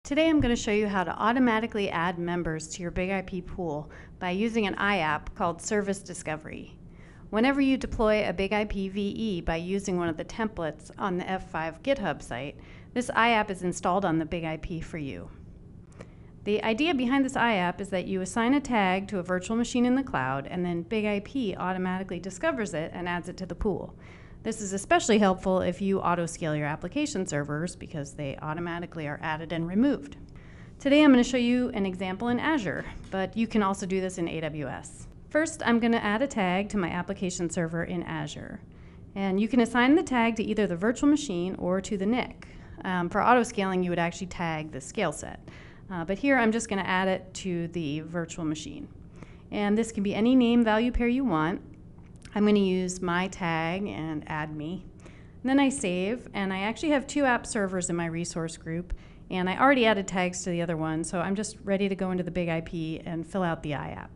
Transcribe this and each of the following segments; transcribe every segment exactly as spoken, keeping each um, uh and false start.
Today I'm going to show you how to automatically add members to your BigIP pool by using an iApp called Service Discovery. Whenever you deploy a BigIP V E by using one of the templates on the F five GitHub site, this iApp is installed on the BigIP for you. The idea behind this iApp is that you assign a tag to a virtual machine in the cloud, and then BigIP automatically discovers it and adds it to the pool. This is especially helpful if you auto-scale your application servers because they automatically are added and removed. Today I'm going to show you an example in Azure, but you can also do this in A W S. First, I'm going to add a tag to my application server in Azure. And you can assign the tag to either the virtual machine or to the N I C. Um, for auto-scaling, you would actually tag the scale set. Uh, but here I'm just going to add it to the virtual machine. And this can be any name value pair you want. I'm going to use my tag and add me. And then I save, and I actually have two app servers in my resource group, and I already added tags to the other one, so I'm just ready to go into the BigIP and fill out the iApp.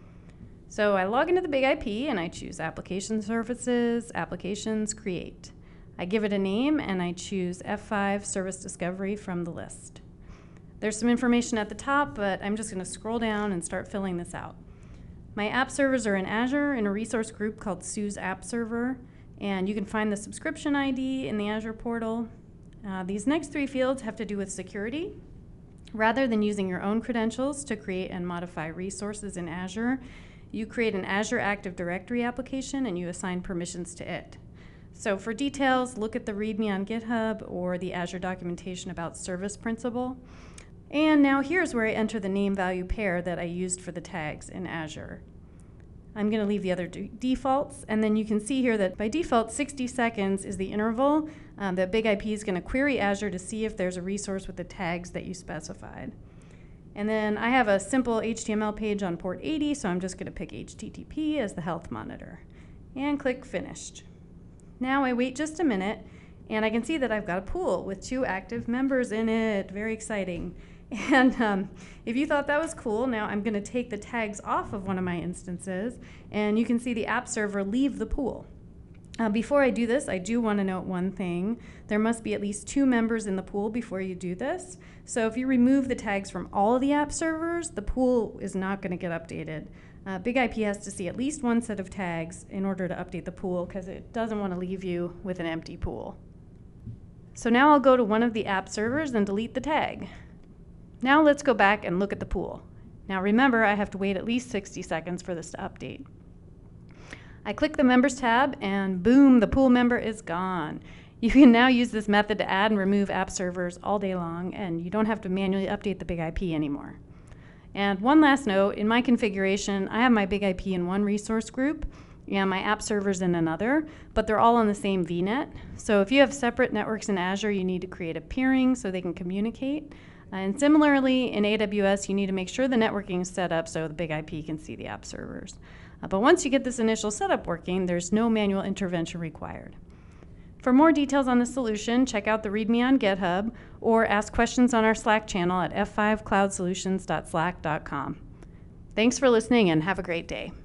So I log into the BigIP and I choose Application Services, Applications, Create. I give it a name and I choose F five Service Discovery from the list. There's some information at the top, but I'm just going to scroll down and start filling this out. My app servers are in Azure in a resource group called Sue's App Server, and you can find the subscription I D in the Azure portal. Uh, these next three fields have to do with security. Rather than using your own credentials to create and modify resources in Azure, you create an Azure Active Directory application and you assign permissions to it. So for details, look at the README on GitHub or the Azure documentation about service principle. And now here's where I enter the name value pair that I used for the tags in Azure. I'm going to leave the other defaults, and then you can see here that by default sixty seconds is the interval um, that BigIP is going to query Azure to see if there's a resource with the tags that you specified. And then I have a simple H T M L page on port eighty, so I'm just going to pick H T T P as the health monitor. And click Finished. Now I wait just a minute, and I can see that I've got a pool with two active members in it. Very exciting. And um, if you thought that was cool, now I'm going to take the tags off of one of my instances, and you can see the app server leave the pool. Uh, before I do this, I do want to note one thing. There must be at least two members in the pool before you do this. So if you remove the tags from all of the app servers, the pool is not going to get updated. Uh, BigIP has to see at least one set of tags in order to update the pool because it doesn't want to leave you with an empty pool. So now I'll go to one of the app servers and delete the tag. Now let's go back and look at the pool. Now remember, I have to wait at least sixty seconds for this to update. I click the Members tab, and boom, the pool member is gone. You can now use this method to add and remove app servers all day long, and you don't have to manually update the BigIP anymore. And one last note, in my configuration, I have my BigIP in one resource group and my app servers in another, but they're all on the same V net. So if you have separate networks in Azure, you need to create a peering so they can communicate. And similarly, in A W S, you need to make sure the networking is set up so the BigIP can see the app servers. Uh, but once you get this initial setup working, there's no manual intervention required. For more details on the solution, check out the README on GitHub or ask questions on our Slack channel at f five cloud solutions dot slack dot com. Thanks for listening and have a great day.